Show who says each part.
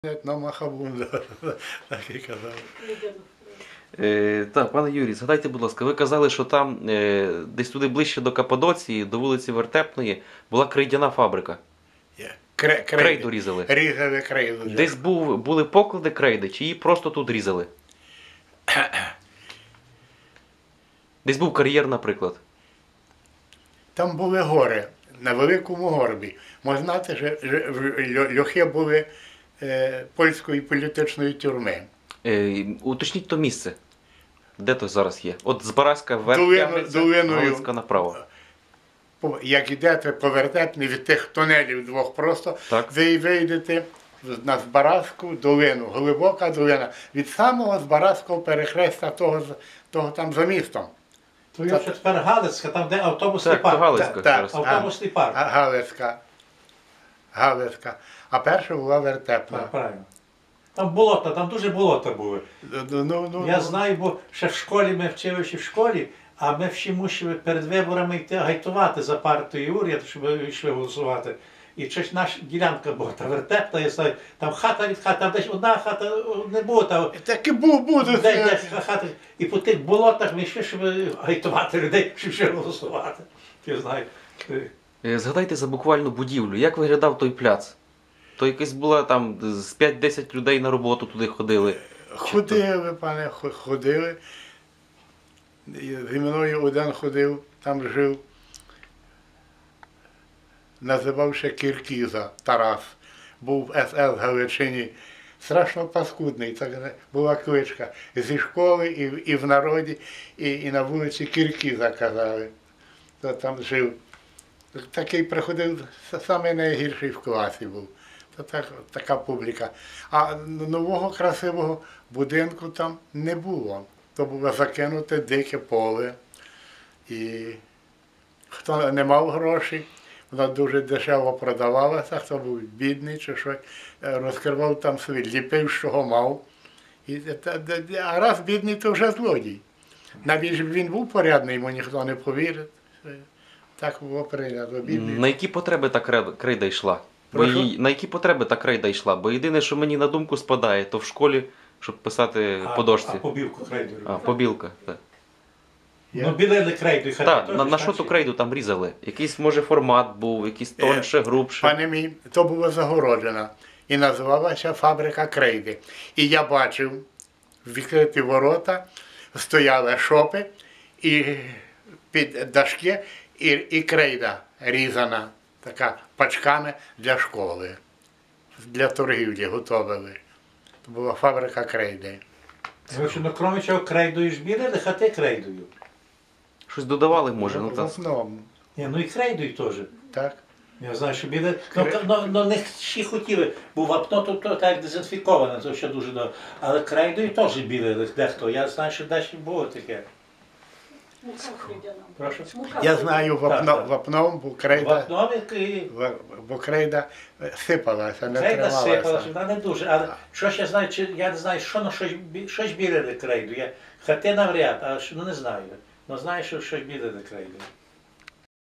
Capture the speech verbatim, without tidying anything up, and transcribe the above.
Speaker 1: На махабунда, так і казав.
Speaker 2: Е, так, пане Юрій, згадайте, будь ласка, ви казали, що там е, десь туди ближче до Каппадоції, до вулиці Вертепної, була крейдяна фабрика.
Speaker 1: Є. Кре, крейди.
Speaker 2: Крейду різали.
Speaker 1: Різали крейду.
Speaker 2: Десь був, були поклади крейди, чи її просто тут різали? Десь був кар'єр, наприклад.
Speaker 1: Там були гори, на Великому Горбі. Можна знати, що, що льохи були е, польської політичної тюрми.
Speaker 2: Е, уточніть то місце. Де то зараз є? От з Бараська вверх
Speaker 1: Долину,
Speaker 2: тягнеться,
Speaker 1: долиною.
Speaker 2: Галицька направо.
Speaker 1: Як йдете по Вертепні, від тих тунелів двох просто,
Speaker 2: Так.
Speaker 1: ви вийдете на Збаразьку долину, глибока долина, від самого Збаразького перехрестя того, того там за містом.
Speaker 3: То є вже тепер Галицька, там де автобусний
Speaker 2: Так, то
Speaker 3: парк.
Speaker 2: Галицька
Speaker 1: Так, так.
Speaker 2: зараз.
Speaker 3: Автобусний парк.
Speaker 1: А, Галицька. Галицька. А перша була Вертепна.
Speaker 3: Так, правильно. Там болота, там дуже болота були.
Speaker 1: Ну, ну, ну,
Speaker 3: Я
Speaker 1: ну.
Speaker 3: знаю, бо ще в школі ми вчили ще в школі, а ми всі мусили перед виборами йти агітувати за партію уряд, щоб ви йшли голосувати. І щось наша ділянка була, та Вертепна, я знаю, там хата від хати, там десь одна хата не було, там
Speaker 1: Так і був, буде.
Speaker 3: де, де хата. І по тих болотах ми йшли, щоб агітувати людей, щоб ще голосувати. Я знаю.
Speaker 2: Е, Згадайте за буквальну будівлю. Як виглядав той пляц? То якась була там з п'ять-десять людей на роботу туди ходили.
Speaker 1: Ходили, пане, хо- ходили. І зі мною один ходив, там жив. Називався Кіркіза Тарас. Був в ес ес Галичині. Страшно паскудний, так була кличка. Зі школи і, і в народі, і, і на вулиці Кіркіза казали. То там жив. Такий приходив, самий найгірший в класі був. Це так, така публіка. А нового красивого будинку там не було. То було закинуте дике поле. І хто не мав грошей, вона дуже дешево продавалася, хто був бідний чи що, розкривав там собі, ліпив, що го мав. І, а раз бідний, то вже злодій. Навіть щоб він був порядний, йому ніхто не повірить. Так було прийнято. Бідний.
Speaker 2: На які потреби та кре- крейда йшла? Бо
Speaker 1: Прошу?
Speaker 2: їй- на які потреби та крейда йшла? Бо єдине, що мені на думку спадає, то в школі, щоб писати по дошці.
Speaker 3: А побілку крейду.
Speaker 2: А, побілка. Так,
Speaker 1: Я-
Speaker 3: Ну, білили крейду і хати.
Speaker 2: так
Speaker 3: теж
Speaker 2: на, на що
Speaker 3: так
Speaker 2: ту
Speaker 3: чи-
Speaker 2: крейду там різали? Якийсь, може, формат був, якийсь тонше, грубше.
Speaker 1: Пане мій, то було загороджено. І називалася фабрика крейди. І я бачив відкриті ворота, стояли шопи, і під дашки, і, і крейда різана, така пачками для школи. Для торгівлі готовили. Це була фабрика крейди.
Speaker 3: Ви що, ну, крім чого, крейдою ж білили, хати крейдою.
Speaker 2: Щось додавали, може. Ну,
Speaker 1: В
Speaker 2: та...
Speaker 1: основному,
Speaker 3: Ні, ну і крейдою теж.
Speaker 1: так.
Speaker 3: Я знаю, що біли. Ну, ну, ну не всі хотіли, бо вапно тут то, так дезінфіковане, це ще дуже добре. Але крейдою теж білили дехто. Я знаю, що далі було таке. Прошу.
Speaker 1: Я знаю, вапно,
Speaker 3: Так, так.
Speaker 1: вапном, бо крейда,
Speaker 3: Вапном і
Speaker 1: ва- бо крейда сипалася, не
Speaker 3: крейда
Speaker 1: трималася.
Speaker 3: сипалася, вона не дуже. Але що ж я знаю, чи я не знаю, що на щось, бі- щось білили крейду. Я хати навряд, а що- ну не знаю. Ну знаю, що щось білили крейду.